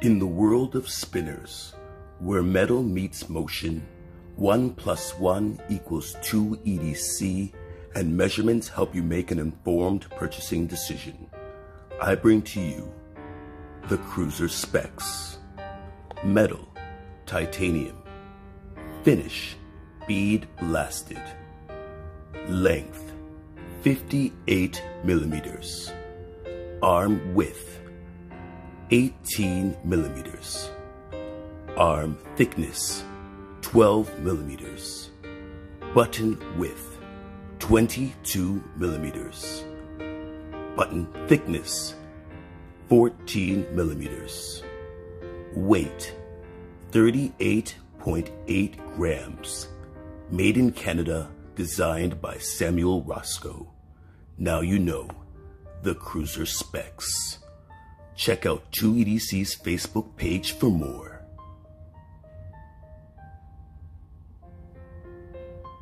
In the world of spinners, where metal meets motion, 1 + 1 = 2 EDC, and measurements help you make an informed purchasing decision, I bring to you the Cruiser specs. Metal, titanium. Finish, bead blasted. Length, 58 millimeters. Arm width, 18 millimeters. Arm thickness, 12 millimeters. Button width, 22 millimeters. Button thickness, 14 millimeters. Weight, 38.8 grams. Made in Canada, designed by Samuel Roscoe. Now you know the Cruiser specs. Check out TwoEDC's Facebook page for more.